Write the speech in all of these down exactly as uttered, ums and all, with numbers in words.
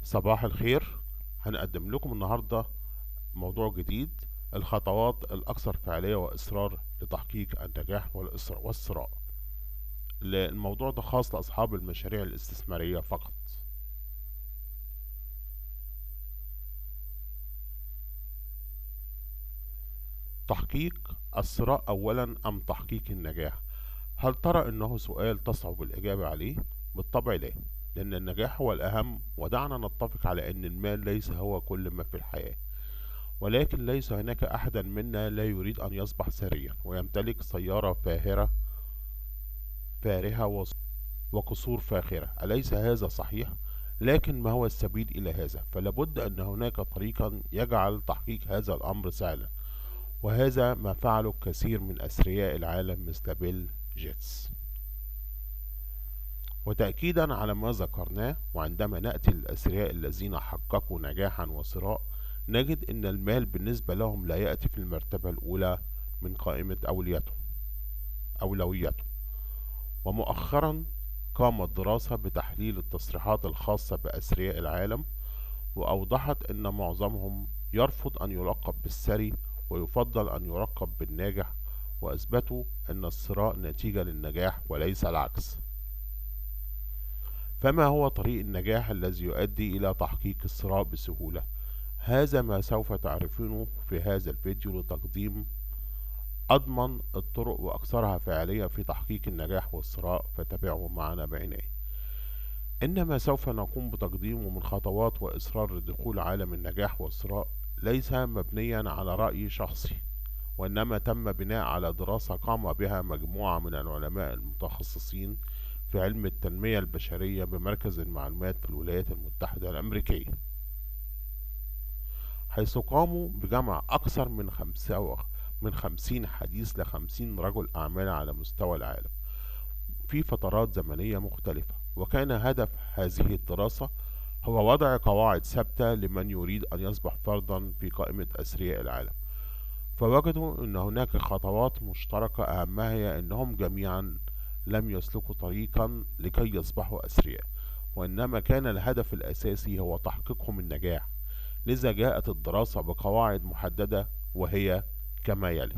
صباح الخير. هنقدم لكم النهاردة موضوع جديد: الخطوات الأكثر فعالية وإصرار لتحقيق النجاح والإصرار والثراء. الموضوع ده خاص لأصحاب المشاريع الاستثمارية فقط. تحقيق الثراء أولا أم تحقيق النجاح؟ هل ترى أنه سؤال تصعب الإجابة عليه؟ بالطبع لا، لأن النجاح هو الأهم، ودعنا نتفق على أن المال ليس هو كل ما في الحياة، ولكن ليس هناك أحدا منا لا يريد أن يصبح ثريا ويمتلك سيارة فاهرة فارهة وقصور فاخرة. أليس هذا صحيح؟ لكن ما هو السبيل إلى هذا؟ فلابد أن هناك طريقا يجعل تحقيق هذا الأمر سهلا، وهذا ما فعله كثير من أثرياء العالم مثل بيل جيتس. وتأكيدا على ما ذكرناه، وعندما نأتي للأثرياء الذين حققوا نجاحا وثراء، نجد أن المال بالنسبة لهم لا يأتي في المرتبة الأولى من قائمة أولوياتهم أولوياتهم ومؤخرا قامت دراسة بتحليل التصريحات الخاصة بأثرياء العالم، وأوضحت أن معظمهم يرفض أن يلقب بالثري ويفضل أن يلقب بالناجح، وأثبتوا أن الثراء نتيجة للنجاح وليس العكس. فما هو طريق النجاح الذي يؤدي إلى تحقيق الثراء بسهولة؟ هذا ما سوف تعرفونه في هذا الفيديو لتقديم أضمن الطرق وأكثرها فعالية في تحقيق النجاح والثراء، فتابعوا معنا بعناية. إنما سوف نقوم بتقديمه من خطوات وإصرار لدخول عالم النجاح والثراء ليس مبنيا على رأي شخصي، وإنما تم بناء على دراسة قام بها مجموعة من العلماء المتخصصين في علم التنمية البشرية بمركز المعلومات في الولايات المتحدة الأمريكية، حيث قاموا بجمع أكثر من خمسة من خمسين حديث لخمسين رجل أعمال على مستوى العالم في فترات زمنية مختلفة. وكان هدف هذه الدراسة هو وضع قواعد ثابتة لمن يريد أن يصبح فردا في قائمة أثرياء العالم. فوجدوا أن هناك خطوات مشتركة، أهمها هي أنهم جميعا لم يسلكوا طريقا لكي يصبحوا أثرياء، وإنما كان الهدف الأساسي هو تحقيقهم النجاح. لذا جاءت الدراسة بقواعد محددة، وهي كما يلي: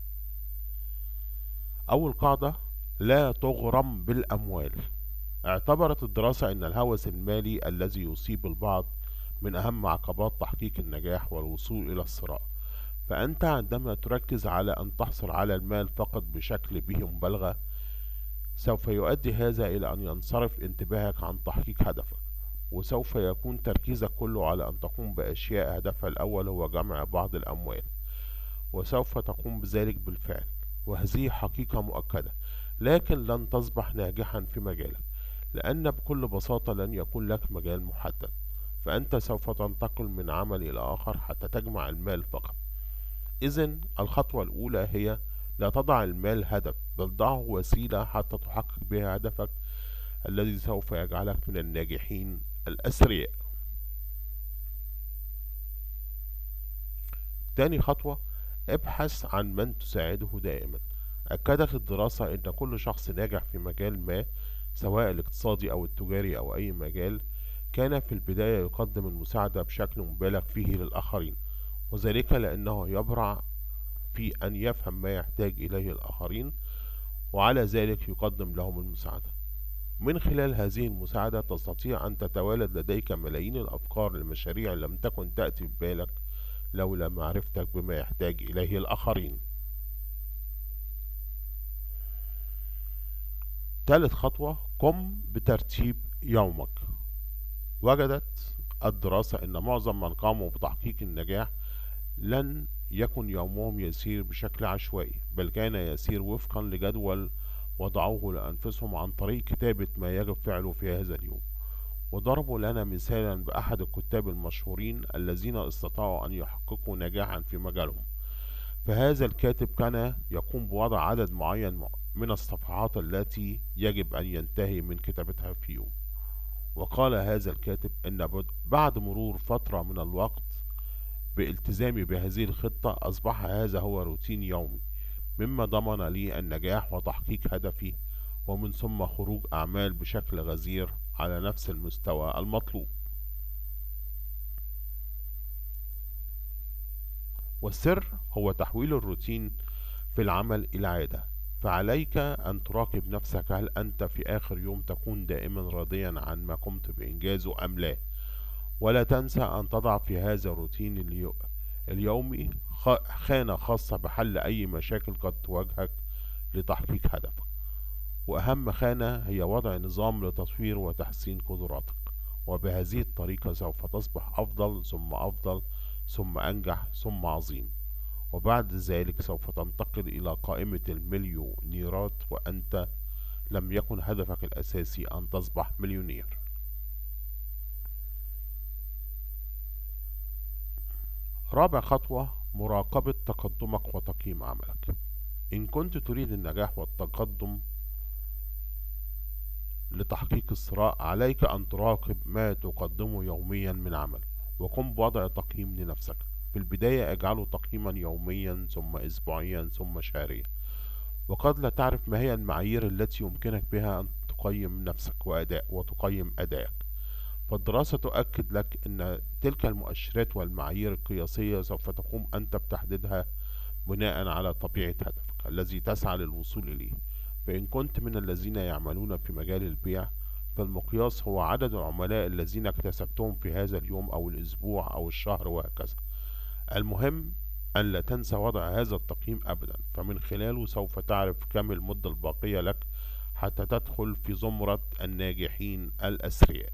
أول قاعدة: لا تغرم بالأموال. اعتبرت الدراسة أن الهوس المالي الذي يصيب البعض من أهم عقبات تحقيق النجاح والوصول إلى الثراء. فأنت عندما تركز على أن تحصل على المال فقط بشكل به مبالغة، سوف يؤدي هذا إلى أن ينصرف انتباهك عن تحقيق هدفك، وسوف يكون تركيزك كله على أن تقوم بأشياء هدفها الأول هو جمع بعض الأموال، وسوف تقوم بذلك بالفعل، وهذه حقيقة مؤكدة. لكن لن تصبح ناجحا في مجالك، لأن بكل بساطة لن يكون لك مجال محدد، فأنت سوف تنتقل من عمل إلى آخر حتى تجمع المال فقط. إذن الخطوة الأولى هي: لا تضع المال هدف، بل ضعه وسيلة حتى تحقق بها هدفك الذي سوف يجعلك من الناجحين الأثرياء. تاني خطوة: ابحث عن من تساعده دائما. أكدت الدراسة أن كل شخص ناجح في مجال ما، سواء الاقتصادي أو التجاري أو أي مجال، كان في البداية يقدم المساعدة بشكل مبالغ فيه للآخرين، وذلك لأنه يبرع في أن يفهم ما يحتاج إليه الآخرين، وعلى ذلك يقدم لهم المساعدة. من خلال هذه المساعدة تستطيع أن تتوالد لديك ملايين الأفكار لمشاريع لم تكن تأتي ببالك لولا معرفتك بما يحتاج إليه الآخرين. ثالث خطوة: قم بترتيب يومك. وجدت الدراسة أن معظم من قاموا بتحقيق النجاح لن يكن يومهم يسير بشكل عشوائي، بل كان يسير وفقا لجدول وضعوه لأنفسهم عن طريق كتابة ما يجب فعله في هذا اليوم. وضربوا لنا مثالا بأحد الكتاب المشهورين الذين استطاعوا أن يحققوا نجاحا في مجالهم. فهذا الكاتب كان يقوم بوضع عدد معين من الصفحات التي يجب أن ينتهي من كتابتها في يوم. وقال هذا الكاتب أن بعد مرور فترة من الوقت بالتزامي بهذه الخطة أصبح هذا هو روتين يومي، مما ضمن لي النجاح وتحقيق هدفي، ومن ثم خروج أعمال بشكل غزير على نفس المستوى المطلوب. والسر هو تحويل الروتين في العمل إلى عادة. فعليك أن تراقب نفسك، هل أنت في آخر يوم تكون دائما راضيا عن ما قمت بإنجازه أم لا؟ ولا تنسى أن تضع في هذا الروتين اليو... اليومي خ- خانة خاصة بحل أي مشاكل قد تواجهك لتحقيق هدفك. وأهم خانة هي وضع نظام لتطوير وتحسين قدراتك. وبهذه الطريقة سوف تصبح أفضل ثم أفضل ثم أنجح ثم عظيم. وبعد ذلك سوف تنتقل إلى قائمة المليونيرات، وأنت لم يكن هدفك الأساسي أن تصبح مليونير. رابع خطوة: مراقبة تقدمك وتقييم عملك. إن كنت تريد النجاح والتقدم لتحقيق الثراء، عليك أن تراقب ما تقدمه يوميا من عمل، وقم بوضع تقييم لنفسك. في البداية اجعله تقييما يوميا ثم أسبوعيا ثم شهريا. وقد لا تعرف ما هي المعايير التي يمكنك بها أن تقيم نفسك وأداء وتقيم أدائك، فالدراسة تؤكد لك أن تلك المؤشرات والمعايير القياسية سوف تقوم أنت بتحديدها بناء على طبيعة هدفك الذي تسعى للوصول إليه. فإن كنت من الذين يعملون في مجال البيع، فالمقياس هو عدد العملاء الذين اكتسبتهم في هذا اليوم أو الأسبوع أو الشهر وهكذا. المهم أن لا تنسى وضع هذا التقييم أبدا، فمن خلاله سوف تعرف كم المدة الباقية لك حتى تدخل في زمرة الناجحين الأثرياء.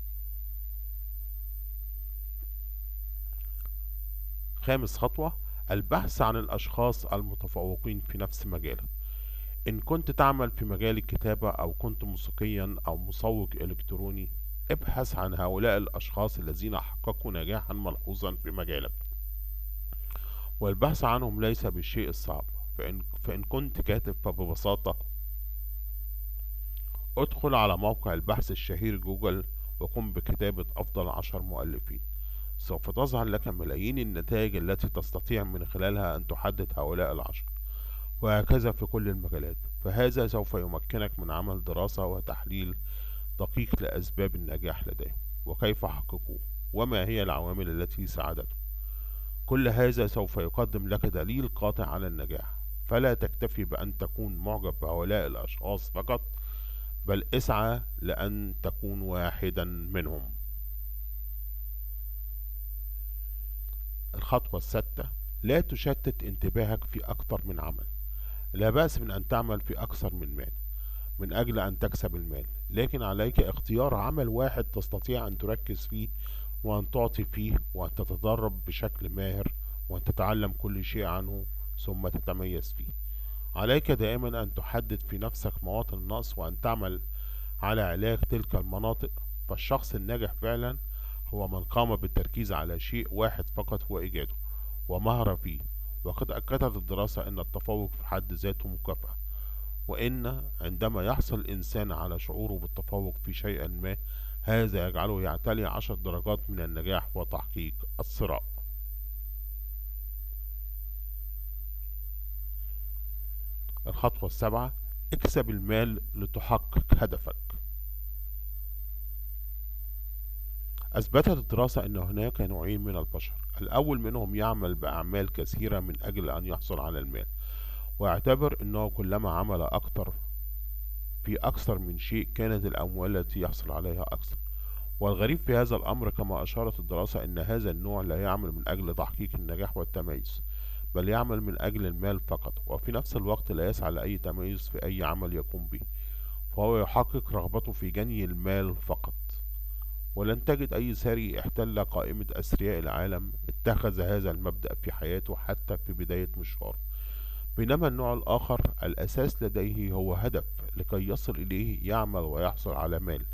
خامس خطوة: البحث عن الأشخاص المتفوقين في نفس مجالك. إن كنت تعمل في مجال الكتابة أو كنت موسيقيا أو مسوق إلكتروني، ابحث عن هؤلاء الأشخاص الذين حققوا نجاحا ملحوظا في مجالك، والبحث عنهم ليس بالشيء الصعب. فإن, فإن كنت كاتب، فببساطة ادخل على موقع البحث الشهير جوجل وقم بكتابة أفضل عشر مؤلفين. سوف تظهر لك ملايين النتائج التي تستطيع من خلالها أن تحدد هؤلاء العشر، وهكذا في كل المجالات. فهذا سوف يمكنك من عمل دراسة وتحليل دقيق لأسباب النجاح لديهم وكيف حققوه وما هي العوامل التي ساعدته. كل هذا سوف يقدم لك دليل قاطع على النجاح. فلا تكتفي بأن تكون معجب بهؤلاء الأشخاص فقط، بل اسعى لأن تكون واحدا منهم. الخطوة السادسة: لا تشتت انتباهك في أكثر من عمل. لا بأس من أن تعمل في أكثر من مال من أجل أن تكسب المال، لكن عليك اختيار عمل واحد تستطيع أن تركز فيه وأن تعطي فيه وأن تتدرب بشكل ماهر وأن تتعلم كل شيء عنه ثم تتميز فيه. عليك دائما أن تحدد في نفسك مواطن النقص وأن تعمل على علاج تلك المناطق. فالشخص الناجح فعلا هو من قام بالتركيز على شيء واحد فقط هو إيجاده ومهر فيه. وقد أكدت الدراسة أن التفوق في حد ذاته مكافأة، وإن عندما يحصل الإنسان على شعوره بالتفوق في شيء ما، هذا يجعله يعتلي عشر درجات من النجاح وتحقيق الثراء. الخطوة السابعة: اكسب المال لتحقق هدفك. أثبتت الدراسة أن هناك نوعين من البشر. الأول منهم يعمل بأعمال كثيرة من أجل أن يحصل على المال، ويعتبر أنه كلما عمل أكثر في أكثر من شيء كانت الأموال التي يحصل عليها أكثر. والغريب في هذا الأمر كما أشارت الدراسة أن هذا النوع لا يعمل من أجل تحقيق النجاح والتميز، بل يعمل من أجل المال فقط، وفي نفس الوقت لا يسعى لأي تميز في أي عمل يقوم به، فهو يحقق رغبته في جني المال فقط. ولن تجد أي ثري احتل قائمة أثرياء العالم اتخذ هذا المبدأ في حياته حتى في بداية مشواره. بينما النوع الآخر الأساس لديه هو هدف لكي يصل إليه يعمل ويحصل على مال.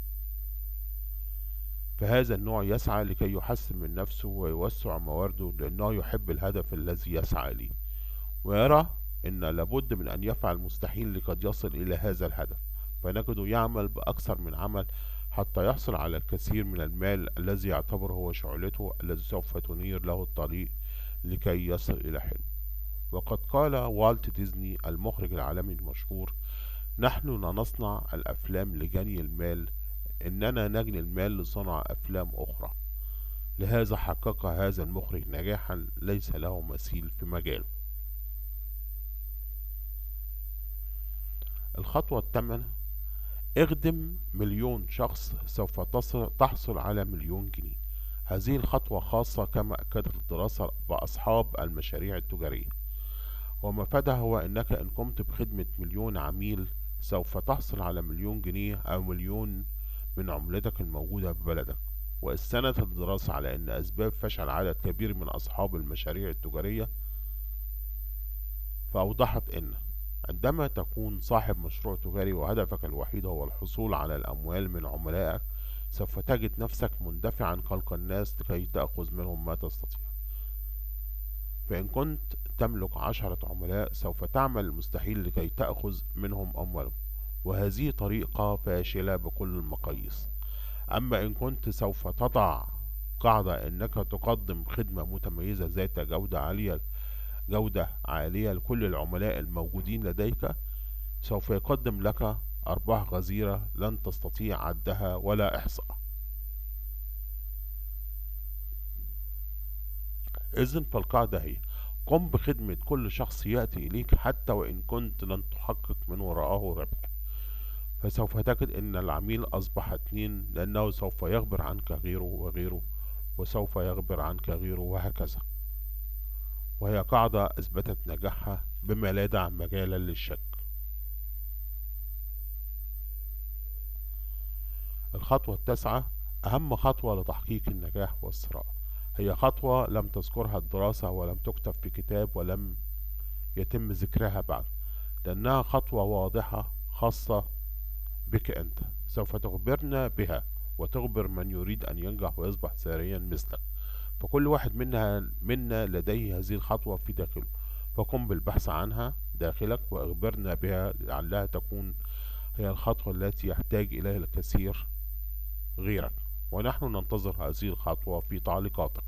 فهذا النوع يسعى لكي يحسن من نفسه ويوسع موارده لأنه يحب الهدف الذي يسعى إليه، ويرى أن لابد من أن يفعل المستحيل لكي يصل إلى هذا الهدف. فنجده يعمل بأكثر من عمل حتى يحصل على الكثير من المال الذي يعتبره هو شعلته الذي سوف تنير له الطريق لكي يصل إلى حلمه. وقد قال والت ديزني المخرج العالمي المشهور: نحن لا نصنع الأفلام لجني المال، إننا نجني المال لصنع أفلام أخرى. لهذا حقق هذا المخرج نجاحا ليس له مثيل في مجاله. الخطوة الثامنة: اخدم مليون شخص سوف تصل تحصل على مليون جنيه. هذه الخطوة خاصة كما أكدت الدراسة بأصحاب المشاريع التجارية، ومفادها هو أنك إن قمت بخدمة مليون عميل سوف تحصل على مليون جنيه أو مليون من عملتك الموجودة ببلدك. واستندت الدراسة على أن أسباب فشل عدد كبير من أصحاب المشاريع التجارية، فأوضحت أن عندما تكون صاحب مشروع تجاري وهدفك الوحيد هو الحصول على الأموال من عملائك، سوف تجد نفسك مندفعا خلق الناس لكي تأخذ منهم ما تستطيع. فإن كنت تملك عشرة عملاء سوف تعمل المستحيل لكي تأخذ منهم أموالهم، وهذه طريقة فاشلة بكل المقاييس. أما إن كنت سوف تضع قاعدة أنك تقدم خدمة متميزة ذات جودة عالية جودة عالية لكل العملاء الموجودين لديك، سوف يقدم لك أرباح غزيرة لن تستطيع عدها ولا إحصاء. إذن فالقاعدة هي: قم بخدمة كل شخص يأتي إليك حتى وإن كنت لن تحقق من وراءه ربح، فسوف تجد أن العميل أصبح اتنين، لأنه سوف يخبر عنك غيره وغيره، وسوف يخبر عنك غيره، وهكذا. وهي قاعدة أثبتت نجاحها بما لا يدع مجالا للشك. الخطوة التاسعة: أهم خطوة لتحقيق النجاح والثراء. هي خطوة لم تذكرها الدراسة ولم تكتب في كتاب ولم يتم ذكرها بعد، لأنها خطوة واضحة خاصة بك أنت، سوف تخبرنا بها وتخبر من يريد أن ينجح ويصبح ثريا مثلك. فكل واحد منا منا لديه هذه الخطوة في داخله، فقم بالبحث عنها داخلك وأخبرنا بها لعلها تكون هي الخطوة التي يحتاج إليها الكثير غيرك، ونحن ننتظر هذه الخطوة في تعليقاتك.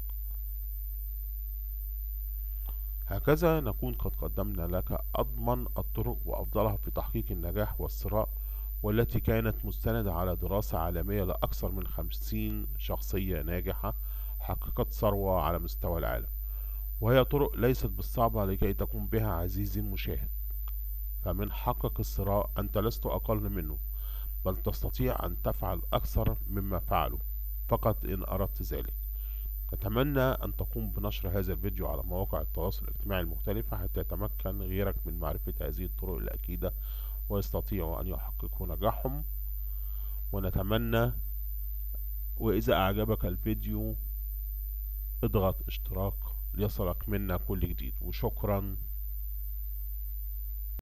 هكذا نكون قد قدمنا لك أضمن الطرق وأفضلها في تحقيق النجاح والثراء، والتي كانت مستندة على دراسة عالمية لأكثر من خمسين شخصية ناجحة حققت ثروة على مستوى العالم. وهي طرق ليست بالصعبة لكي تقوم بها عزيزي المشاهد، فمن حقك الثراء أنت لست أقل منه، بل تستطيع أن تفعل أكثر مما فعلوا فقط إن أردت ذلك. أتمنى أن تقوم بنشر هذا الفيديو على مواقع التواصل الاجتماعي المختلفة حتى يتمكن غيرك من معرفة هذه الطرق الأكيدة ويستطيعوا أن يحققوا نجاحهم. ونتمنى، وإذا أعجبك الفيديو اضغط اشتراك ليصلك منا كل جديد، وشكرا.